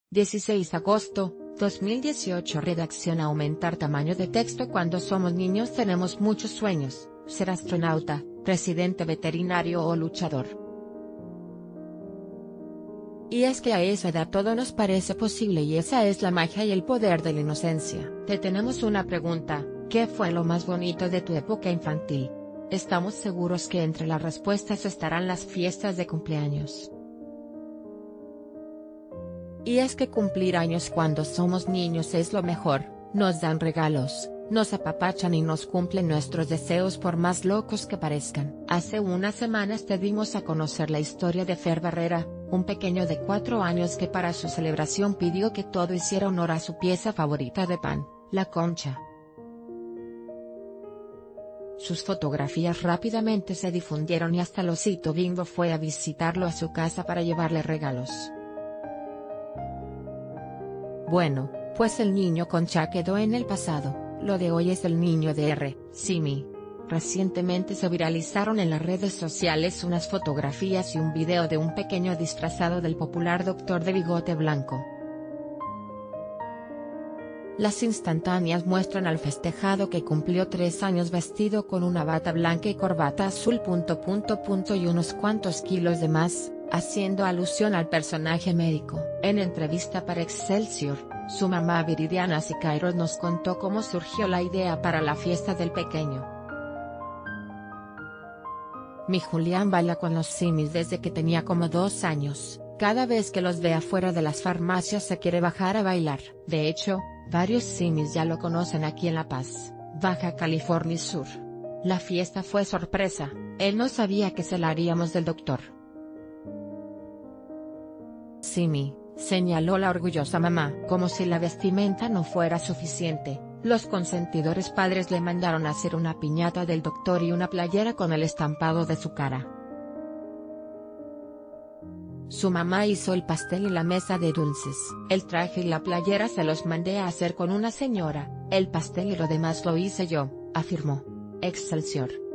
16 agosto, 2018. Redacción. Aumentar tamaño de texto. Cuando somos niños tenemos muchos sueños: ser astronauta, presidente, veterinario o luchador. Y es que a esa edad todo nos parece posible, y esa es la magia y el poder de la inocencia. Te tenemos una pregunta: ¿qué fue lo más bonito de tu época infantil? Estamos seguros que entre las respuestas estarán las fiestas de cumpleaños. Y es que cumplir años cuando somos niños es lo mejor. Nos dan regalos, nos apapachan y nos cumplen nuestros deseos por más locos que parezcan. Hace unas semanas te dimos a conocer la historia de Fer Barrera, un pequeño de 4 años que para su celebración pidió que todo hiciera honor a su pieza favorita de pan, la concha. Sus fotografías rápidamente se difundieron y hasta el osito Bimbo fue a visitarlo a su casa para llevarle regalos. Bueno, pues el niño concha quedó en el pasado. Lo de hoy es el niño de R. Simi. Recientemente se viralizaron en las redes sociales unas fotografías y un video de un pequeño disfrazado del popular doctor de bigote blanco. Las instantáneas muestran al festejado que cumplió 3 años vestido con una bata blanca y corbata azul. Y unos cuantos kilos de más, haciendo alusión al personaje médico. En entrevista para Excelsior, su mamá Viridiana Siqueiros nos contó cómo surgió la idea para la fiesta del pequeño. Mi Julián baila con los simis desde que tenía como 2 años. Cada vez que los ve afuera de las farmacias se quiere bajar a bailar. De hecho, varios simis ya lo conocen aquí en La Paz, Baja California Sur. La fiesta fue sorpresa, él no sabía que se la haríamos del doctor. Simi, señaló la orgullosa mamá. Como si la vestimenta no fuera suficiente, los consentidores padres le mandaron a hacer una piñata del doctor y una playera con el estampado de su cara. Su mamá hizo el pastel y la mesa de dulces. El traje y la playera se los mandé a hacer con una señora, el pastel y lo demás lo hice yo, afirmó. Excelsior.